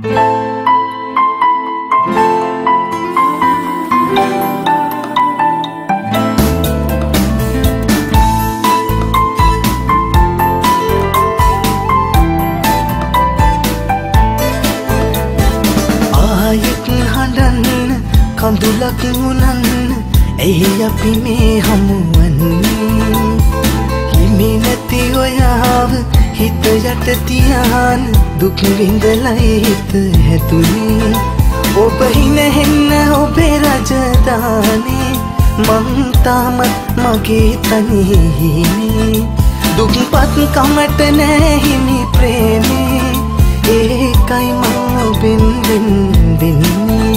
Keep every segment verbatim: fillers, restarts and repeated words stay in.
ආයෙත් හඬන්න කඳුලක් උනන්න එහි අපි මේ හමුවන්නේ හිමි නැති ඔයාව හිත යට තියාන දුක් විඳලයි හිත හැදුනේ ඔබ හිනෙන්න ඔබේ රජධානේ මං තාමත් මගේ තනිහිනේ දුක්පත් කමට නෑ හිමි ප්‍රේමේ ඒකයි මං ඔබෙන් වෙන්නේ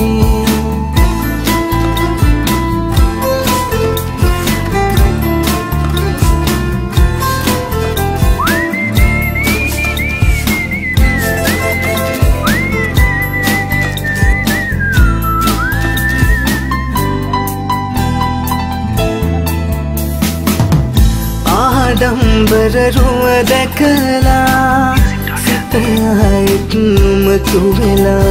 ආඩම්බර රුව දැකලා සිතයිත් නුමතු වෙලා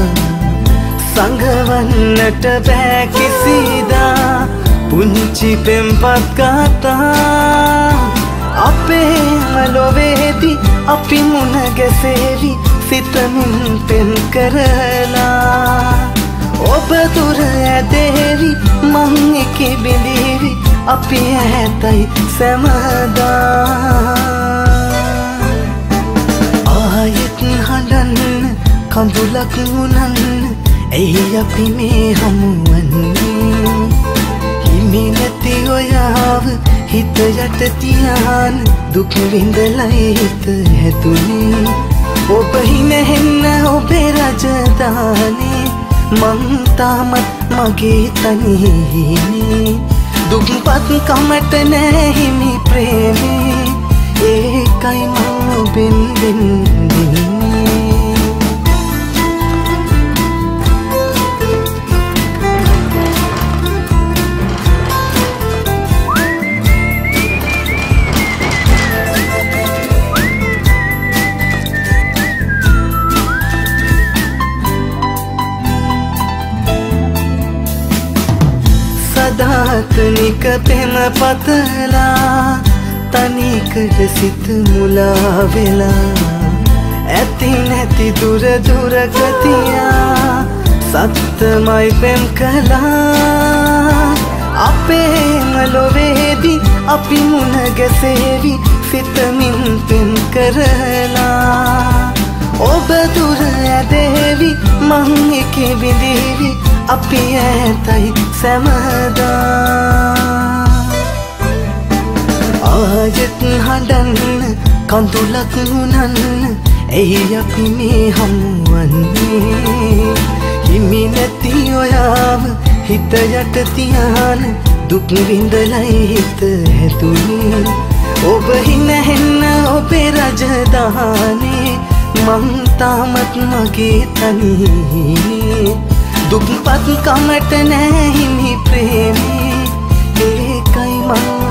සංගවන්නට බෑ කිසිදා පුංචි පෙම්පත් ගාථා අපේම ලොවේදී අපි මුණ ගැසේවි සිතමින් පෙන් කරලා ඔබ දුර ඇදේවි මං එකේ බිඳීවි අපි ඇතයි සැමදා ආයෙත් හඬන්න කඳුලක් උනන්න එහි අපි මේ හමුවන්නේ හිමි නැති ඔයාව හිත යට තියාන දුක් විඳලයි හිත හැදුනේ ඔබ හිනෙන්න ඔබේ රජධානේ මං තාමත් මගේ තනිහිනේ දුක්පත් කමට නෑ හිමි ප්‍රේමේ ඒකයි මං ඔබෙන් වෙන්නේ සදාතනික පෙම පතලා තනිකඩ සිත මුලා වෙලා ඇති නැති දුර දුර ගතියා සත්තමයි පෙම් කළා අපේම ලොවේදී අපි මුණ ගැසේවි සිතමින් පෙම් කරලා ඔබ දුර ඇදේවි මං එකේ බිඳීවි අපි ඇතයි සැමදා ආයෙත් හඬන්න කඳුලක් උනන්න එහි අපි මේ හමුවන්නේ හිමි නැති ඔයාව හිත යට තියාන දුක් විඳලයි හිත හැදුනේ ඔබ හිනෙන්න ඔබේ රජධානේ මං තාමත් මගේ තනිහිනේ දුක්පත් කමට නෑ හිමි ප්‍රේමේ ඒකයි මං